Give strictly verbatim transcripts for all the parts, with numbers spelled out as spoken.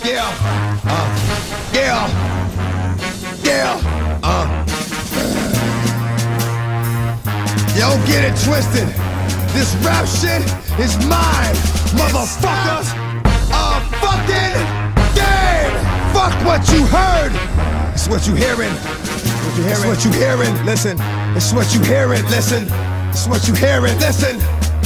Yeah, uh, yeah, yeah, uh. Yo, get it twisted. This rap shit is mine, motherfuckers. A fucking game. Fuck what you heard. It's what you hearing. It's what you hearing. Listen. It's what you hearing. Listen. It's what you hearing. Listen.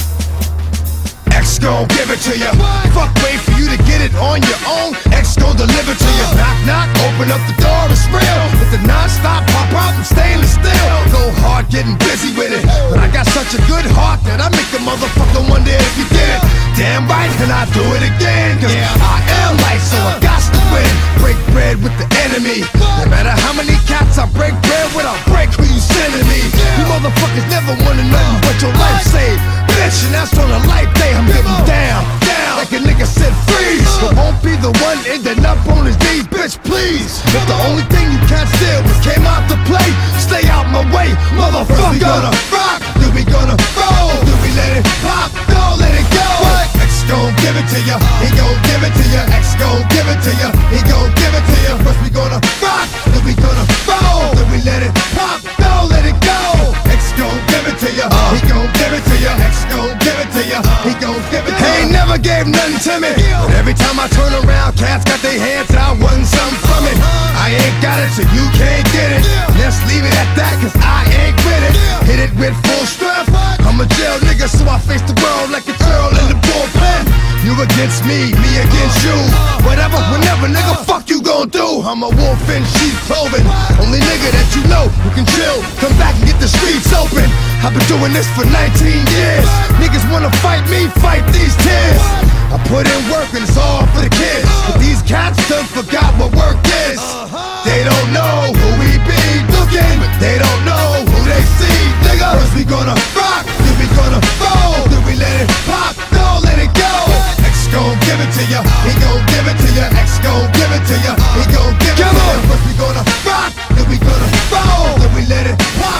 X gon' give it to you. Fuck, wait for you to get it on your own. X gon' deliver to you. Knock, knock, open up the door, it's real. It's a non-stop pop out from stainless steel. Go hard, getting busy with it. But I got such a good heart that I make a motherfucker wonder if you did it. Damn right, and I do it again. Cause I am light, so I got to win. Break bread with the enemy. No matter how many cats I break bread with, I'll break who you sending me. You motherfuckers never wanna know what your life saved. Bitch, and that's on a life day. I'm getting down, down, like a nigga said freeze. But won't be the one ending up on his knees, bitch, please. If the only thing you can't steal was came out to play, stay out my way, motherfucker. We gonna rock, then we gonna roll, then we let it pop, don't let it go. X gon' give it to ya, he gon' give it to ya. X gon' give it to ya, he gon' give it to ya. First we gonna rock, then we gonna roll, then we let it pop, don't let it go. X gon' give it to ya, he gon' give it to ya. X gon' give it to ya, he gon' give it to ya. He ain't never gave nothing to me, but every time I turn around, cats got their hands out, wanting something from it. I ain't got it, so you can't get it. Let's leave it at that, cause I ain't with it. Hit it with full strength. I'm a jail nigga, so I face the world like a girl in the bullpen. You against me, me against you. Whatever, whenever, nigga, fuck you gon' do. I'm a wolf in sheep clothing. Only nigga that you know who can chill. Come back and get the streets open. I've been doing this for nineteen years. Niggas wanna fight me, fight these tears. I put in work and it's all for the kids. But these cats done forgot what work is. They don't know who we be looking, but they don't know who they see, nigga. First we gonna rock, then we gonna roll, then we let it pop, don't let it go. X gon' give it to ya, he gon' give it to ya. X gon' give it to ya, he gon' give it to ya. First we gonna rock, then we gonna roll, then we let it pop.